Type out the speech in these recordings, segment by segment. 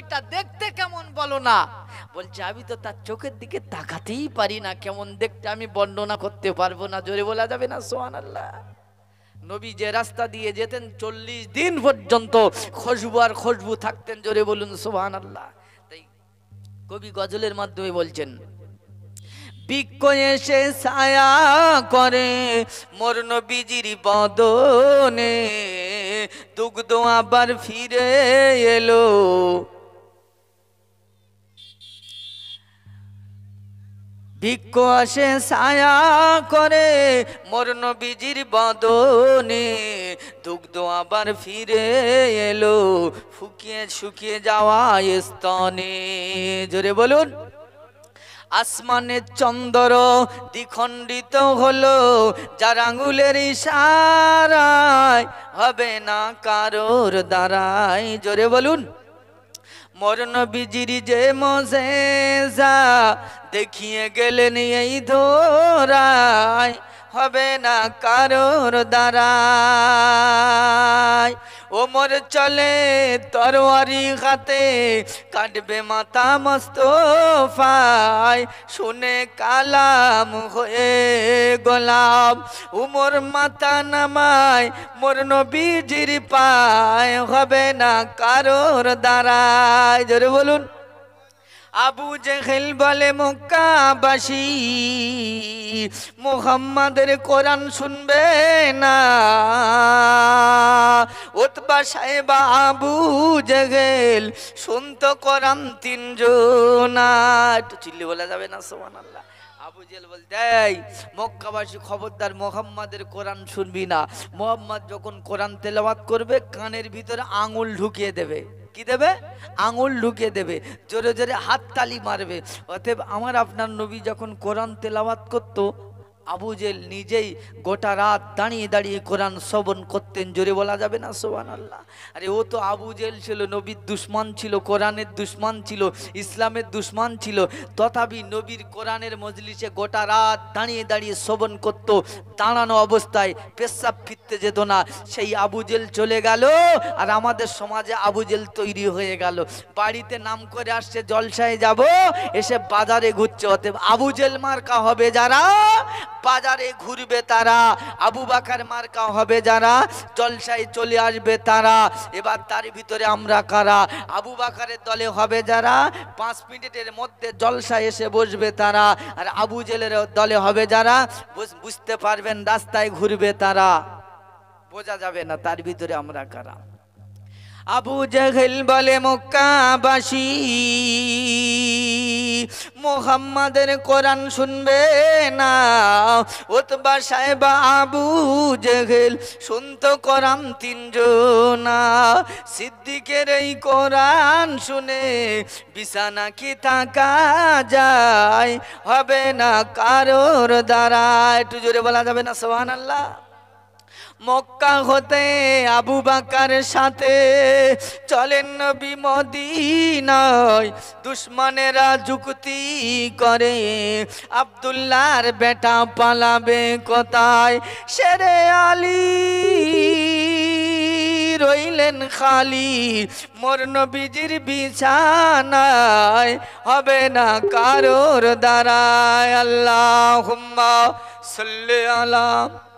নবীটা দেখতে কেমন বলো না। বলছে আমি তো তার চোখের দিকে তাকাতেই পারি না, কেমন দেখতে আমি বর্ণনা করতে পারবো না। জোরে বলা যাবে না সুবহানাল্লাহ। নবী যে রাস্তা দিয়ে যেতেন 40 দিন পর্যন্ত খুশবু আর খুশবু থাকতেন। জোরে বলুন সুবহানাল্লাহ। তাই কবি গজলের মাধ্যমে বলছেন, বৃক্ষ এসে ছায়া করে মোর নবীজির বদনে, দুগ্ধ আবার ফিরে এলো। বৃক্ষ আসে ছায়া করে মোর নবীজির বদনে, দুগ্ধ আবার ফিরে এলো শুকিয়ে শুকিয়ে যাওয়া স্তনে। জোরে বলুন। আসমানের চন্দ্র দ্বিখণ্ডিত হলো, যার আঙ্গুলের ইশারায় হবে না কারোর দ্বারাই। জোরে বলুন। মোর নবীজির যে মোজেজা দেখিয়ে গেলেন এই ধরায়, হবে না কারোর দ্বারাই। ও মোর চলে তরবারি হাতে, কাটবে মাথা মোস্তফায়, শুনে কালাম হয়ে গোলাম। উমর মাথা নামায় মোর নবীজির পায়, হবে না কারোর দ্বারাই। জোরে বলুন। আবু জেহেল বলে মক্কাবাসী, মুহাম্মাদের কোরআন শুনবে না। উতবা সাহেবা আবু জেহেল শুনতো কোরআন তিনজনা। একটু চিল্লি বলা যাবে না সুবহানাল্লাহ। আবু জেহেল বলতে, এই মক্কাবাসী খবরদার, মুহাম্মাদের কোরআন শুনবি না। মুহাম্মদ যখন কোরআন তেলাওয়াত করবে কানের ভিতরে আঙুল ঢুকিয়ে দেবে। কি দেবে? আঙুল ঢুকিয়ে দেবে, জোরে জোরে হাততালি মারবে। অতএব আমার আপনার নবী যখন কোরআন তেলাওয়াত করতো, আবু জেহেল নিজেই গোটা রাত দাঁড়িয়ে দাঁড়িয়ে কোরআন শ্রবণ করতেন। জোরে বলা যাবে না সুবহানাল্লাহ। আরে ও তো আবু জেহেল ছিল, নবীর দুশমন ছিল, কোরআনের দুশমন ছিল, ইসলামের দুশমন ছিল। তথাপি নবীর কোরআনের মজলিসে গোটা রাত দাঁড়িয়ে দাঁড়িয়ে শ্রবণ করত। দাঁড়ানো অবস্থায় পেশাব ফিরতে যেত না। সেই আবু জেহেল চলে গেল, আর আমাদের সমাজে আবু জেহেল তৈরি হয়ে গেল। বাড়িতে নাম করে আসছে জলসায় যাব, এসে বাজারে ঘুরছে। অতএব আবু জেহেল মার্কা হবে যারা, বাজারে ঘুরবে তারা। আবু বকর মার্কা হবে যারা, জলসায় চলে আসবে তারা। এবার তার ভিতরে আমরা কারা? আবু বকরের দলে হবে যারা, 5 মিনিটের মধ্যে জলসায় এসে বসবে তারা। আর আবু জেহেলের দলে হবে যারা, বুঝতে পারবেন রাস্তায় ঘুরবে তারা। বোঝা যাবে না তার ভিতরে আমরা কারা। আবু জেহেল বলে মক্কাবাসী, মুহাম্মাদের কোরআন শুনবে না। উতবা সাহেবা আবু জেহেল শুনতো কোরআন তিনজনা। সিদ্দিকের এই কোরআন শুনে বিছানা কি থাকা যায়, হবে না কারোর দ্বারা। একটু জোরে বলা যাবে না সুবহানাল্লাহ। মক্কা হতে আবু বকর সাথে চলেন নবী মদিনায়। দুশমনেরা যুক্তি করে, আব্দুল্লাহর বেটা পালাবে কোথায়। শেরে আলী রইলেন খালি, মোর নবীজির বিছানায়, হবে না কারোর দ্বারায়। আল্লাহুম্মা সাল্লি আলা।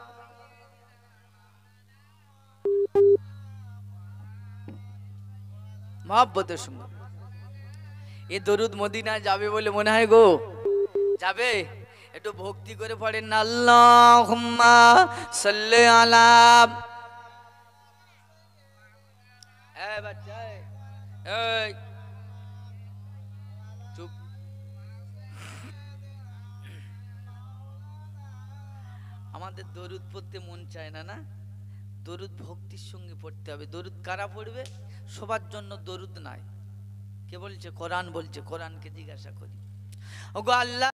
মহব্বতের সঙ্গে এ দরুদ মদিনায় যাবে বলে মনে হয় গো? যাবে? একটু ভক্তি করে পড়েন না, আল্লাহুম্মা সাল্লি আলা। এই বাচ্চা, এই চুপ। আমাদের দরুদ পড়তে মন চায় না, না? দরুদ ভক্তির সঙ্গে পড়তে হবে। দরুদ কারা পড়বে? সবার জন্য দরুদ নাই। কে বলছে? কোরআন বলছে। কোরআনকে জিজ্ঞাসা করি, ওগো আল্লাহ।